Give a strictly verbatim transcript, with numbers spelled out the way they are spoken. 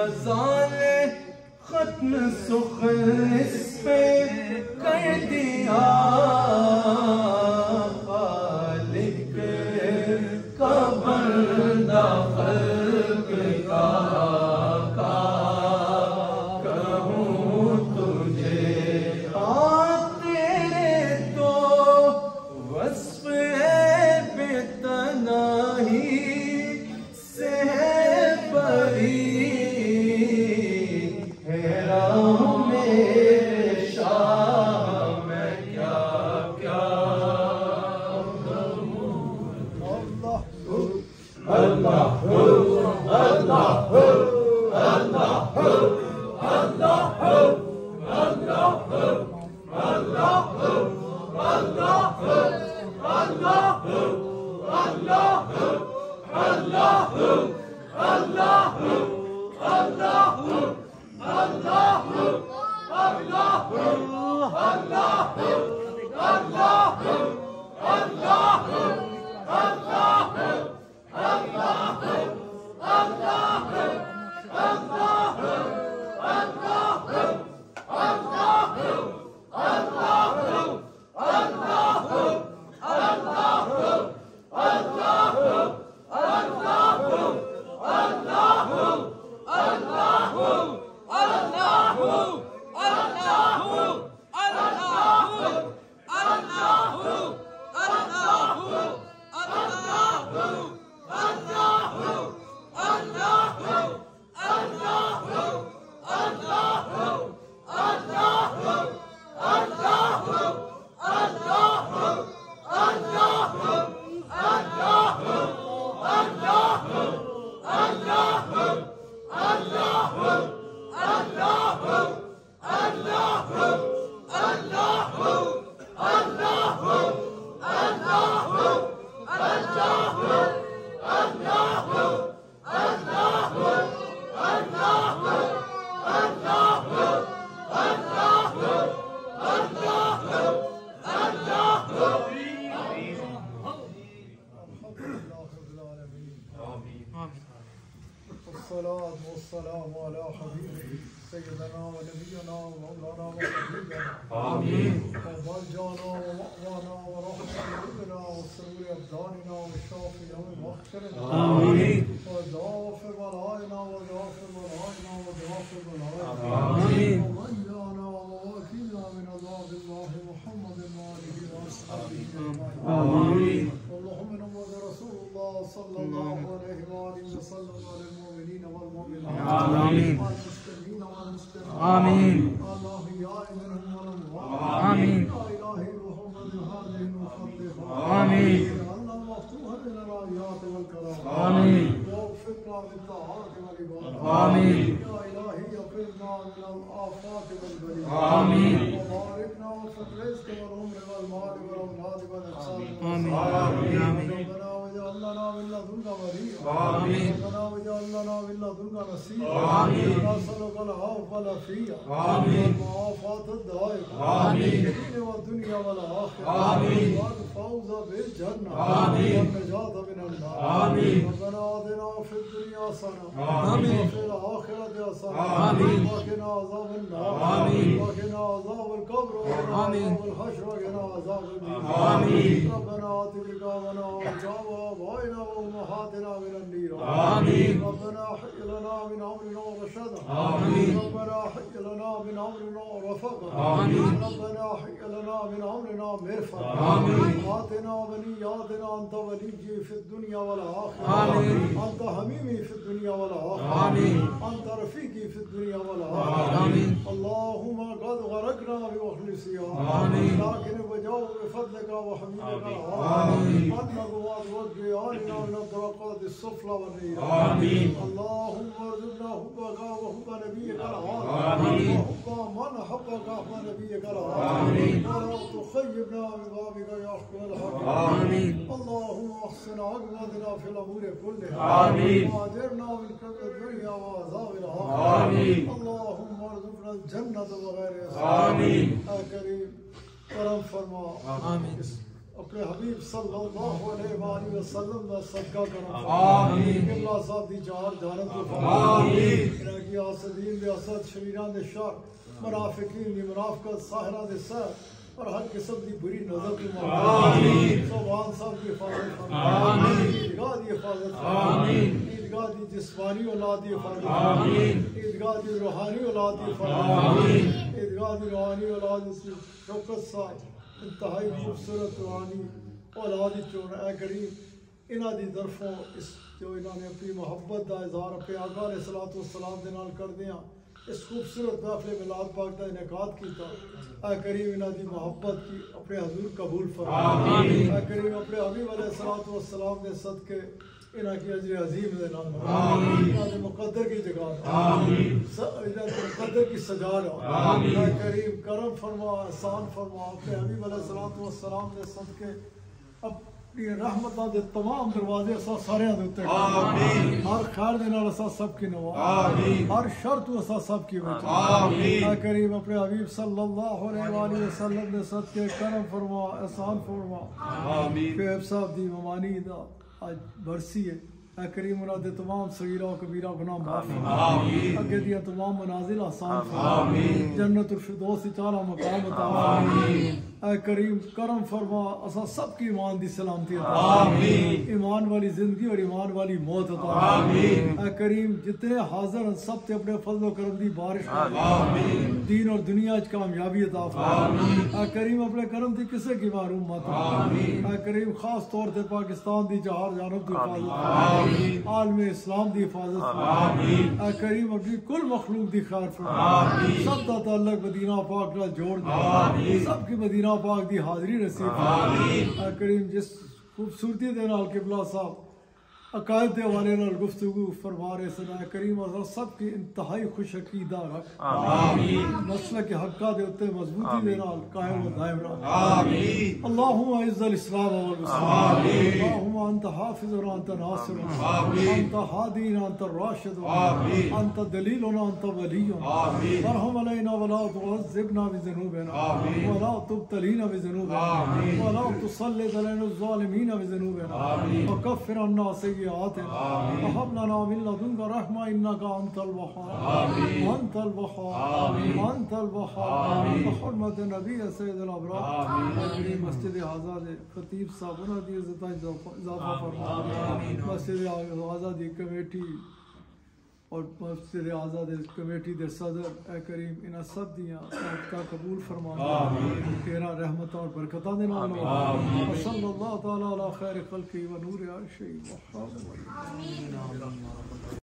फजाल खत्म सुखल इस पे कर दिया खालिक का बंदा खल्क का का कहूँ तुझे हाँ तेरे तो वस्फ है बेतनाही से बरी अपने हबीब सल्लल्लाहु अलैहि वसल्लम दा सदका करम आमीन। किबला साहब दी चार जानत तो आमीन। इनकी आसदीन दे असद शरीरां दे शर मुनाफिकीन दी मुनाफिकत साहिरा दे सर और हर किस्म की बुरी नजर की आमीन। सोबान साहब की हिफाजत आमीन। ईदगाह की हिफाजत आमीन। ईदगाह की जिस्मानी औलाद की हिफाजत आमीन। ईदगाह की रूहानी औलाद की हिफाजत आमीन। ईदगाह की रूहानी औलाद की शौकत साहब इंतहाई खूबसूरत रूहानी औलाद चोन ऐ करीम इन्हां दी तरफों इस जो इन्होंने अपनी मोहब्बत का इजहार अपने आका अलैहिस्सलातु वस्सलाम दे नाल करदियां इस खूबसूरत महफिल मिलाद पाक का इनेकाद किया। ऐ करीम इन्हां दी मोहब्बत की अपने हजूर कबूल फरमा। आमीन। ऐ करीम अपने हबीब अलैहिस्सलातु वस्सलाम दे सदके इन्हां की अजर अजीम दे नाल आमीन। इन्हां दे मुकद्दर की जगह आमीन। इन्हां दे मुकद्दर की सजा लो। आमीन। ऐ करीम करम फरमा एहसान फरमा अपने हबीब अलैहिस्सलातु वस्सलाम दे सदके अपनी रहमतां दे तमाम दरवाजे असां सारियां दे उत्ते आमीन। हर खैर दे नाल असां सब की नवाज आमीन। हर शर तो असां सब की बचा। आमीन। ऐ करीम अपने हबीब सल्लल्लाहु अलैहि वसल्लम दे सदके करम फरमा एहसान फरमा। आमीन। शुएब साहब दी ममानी दा आज बरसी है। ऐ करीम उन्हां दे तमाम सगीरा और कबीरा गुनाह माफ फरमा। आमीन। अगे दियां तमाम मनाजिल आसान फरमा। आमीन। जन्नतुल फिरदौस दी आला मकाम अता आमीन। ऐ करीम करम फरमा असा सबकी ईमान दी सलामती अता आमीन। ईमान वाली जिंदगी और ईमान वाली मौत अता आमीन। ऐ करीम जितने हाजिर हैं सब ते अपने फजल और करम दी बारिश आमीन। दीन और दुनिया च कामयाबी अता फरमा। ऐ करीम अपने करम दी किसे की मारूम मत आमीन। ऐ करीम खास तौर ते पाकिस्तान दी चार जानब दी हिफाजत आमीन। आलम इस्लाम दी हिफाजत आमीन। ऐ करीम अपनी कुल मखलूक दी खैर फरमा। आमीन। सब दा ताल्लुक मदीना पाक नाल जोड़ दे। आमीन। सब की मदीना पाक दी हाजिरी नसीब आमीन। ऐ करीम जिस खूबसूरती दे नाल किबला साहब अकायद के हवाले नाल गुफ्तगू फरमा रहे सन ऐ करीम असां सब की इंतहाई खुश अकीदा रख आमीन। नस्ल के हक्का दे उत्ते मजबूती दे नाल कायम व दायम रख। आमीन। अल्लाहुम्मा इज़्ज़िल इस्लाम वल मुस्लिमीन अल्लाहुम्मा अंत हाफिज़ व अंत नासिर आमीन। अंत हादी व अंत राशिद आमीन। अंत दलील व अंत वली आमीन। वरहम अलैना व ला तुअज़्ज़िबना बिज़ुनूबिना आमीन। व ला तुब्तलीना बिज़ुनूबिना आमीन। व ला तुसल्लित अलैना ज़ालिमीन बिज़ुनूबिना आमीन। व कफ़िर अन्ना सय्यिआतिना व हब लना मिन लदुनका रहमा इन्नका अंतल वहाब आमीन। अंतल वहाब आमीन। अंतल वहाब आमीन। बहरमत नबी सैयदुल अबरार आमीन। मस्जिद आज़ा दे खतीब साहब उन्हां दी इज़्ज़त इजाफा फरमा। आमीन। मस्जिद आज़ा दी कमेटी और मस्जिद आज़ा दे कमेटी दे सदर ए करीम इन्हां सब दियां का कबूल फरमा। तेरा रहमत और बरकतां दे नाल नवाज। सल्लल्लाहु तआला अला खैर खल्क़ी व नूर अर्शी मुहम्मद।